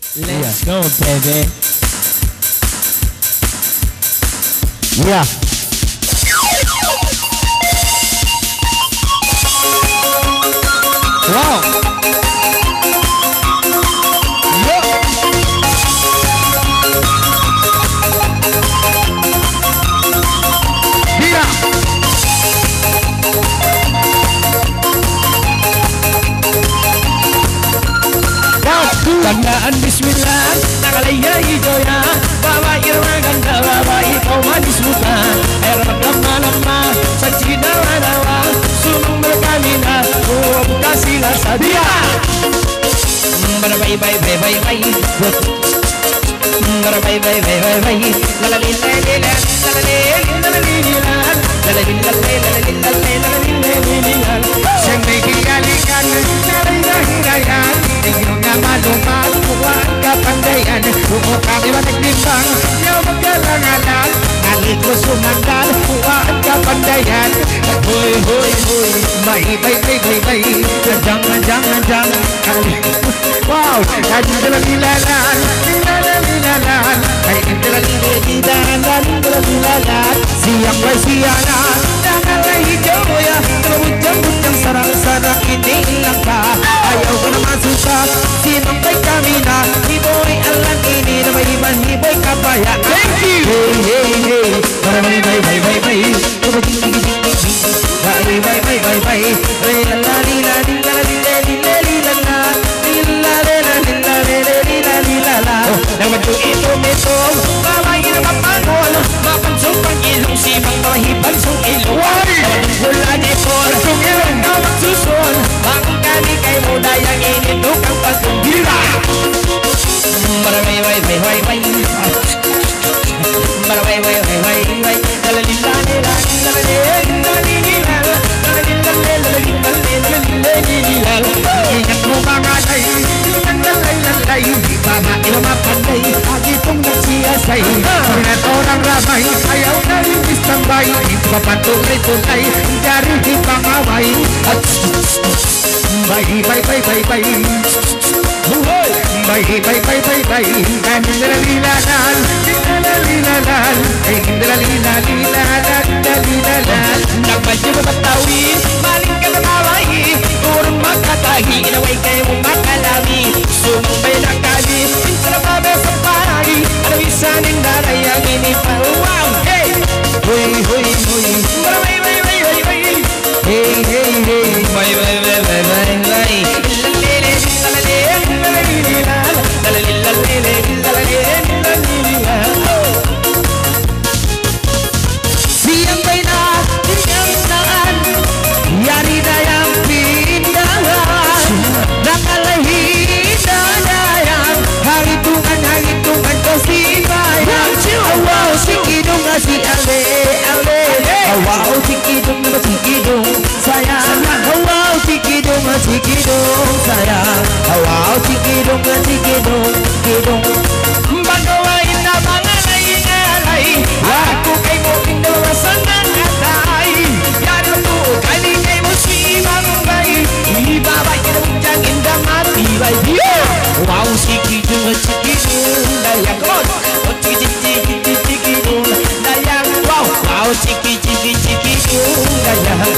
Let's go, baby. Iya. Wow. Yuk. Iya. Tandaan bismillah, nakalaya hijaunya, bawa irma ganda, bawa ikau manis muka, air lama-lama, saji dawa-dawa, sumang berkamina, kasih rasa dia. Bye-bye, jangan. Wow. Siang by siangan, janganlah hijau ya, bujang-bujang sarang-sarang ini langka. Ayaw ko naman suka, sinong kay kamina, hiboy alam ini, naman hiboy kapaya. Thank you! Hey, ingat mo mga day, lalay, para ilumapandai, lagi itong nagsiyasay. Ingat orang ramai, ayaw na rin istambay, ipapatuloy-tunay, dari di pangaway. Nagpadyo mo patawin, maling ka nakawai, kurang makatahi, inaway kayo mong makalami, sumambay na kali, pinsa na babe sa pari, ano isanin daray ang inipawaw. Hey! Huy! Siang bay na, tingnan saan, yari na yung pindahan, nakalahin na yan, haritungan ko si bayan. Awaw, si Kidong na si Ale, awaw, si Kidong na si Kidong sayang, awaw, si Kidong na si Kidong sayang, awaw, si Kidong na si Kidong. Magawain na mga alay, ako kay mo pindawasan ng atay, yari mo kali kay mo si Mambay, ibabay ka ng dyan indamatibay. Wow, sikidong dayang, come on, sikidong dayang, wow, sikidong dayang,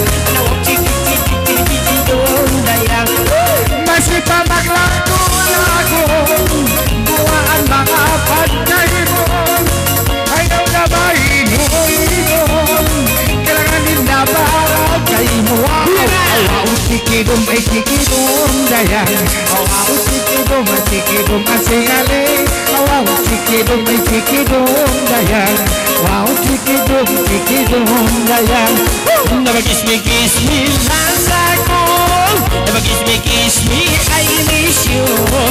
sikidong dayang. Masih pa maglago ako, buwaan mga pantay mo, ay daw na ba inom, kailangan din na para kay mo. Awaw, sikidong ay sikidong dayang, awaw, sikidong asingaling, awaw, sikidong ay sikidong dayang, wow, sikidong dayang. Nabagis me, lansa ko, nabagis me, I miss you.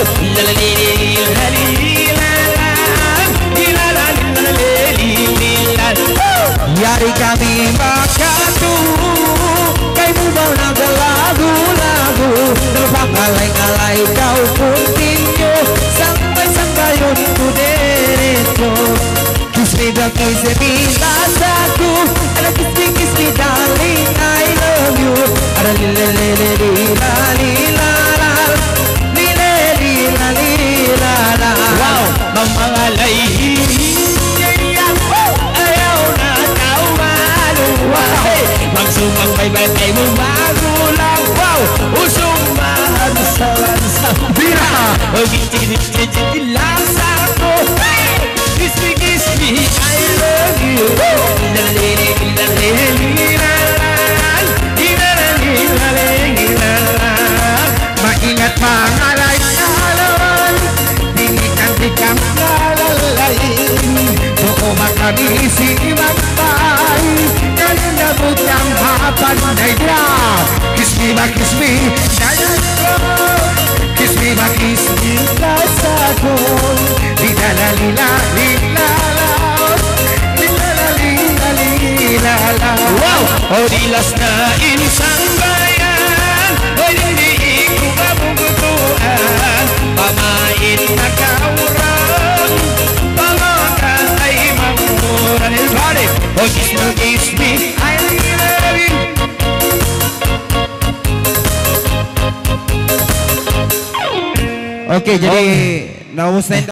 Yari kami makatu, kay mo daw nagalago-lago, napangalay-alay daw puntinyo, sambay-sambayon ko diretso. Kiss me the kiss me lasaku, ala kiss me darling I love you, ala li la li la la, li la li la li la la. Oh gigi lasaku, kiss me I love you. Maingat pangalan-ngalan, tinggikan-tingkan lalalain. Buko makami si Mampay, kanina butang hapandai dia. Kiss me, kiss me, kiss me, rasaku. Lila, wow, oh dilas na insang bayan, oh hindi ko mabubutuan. Pamain na kaurang, pamakan ay mamuran. Everybody, oh kiss me, I love you. Oke, jadi naumus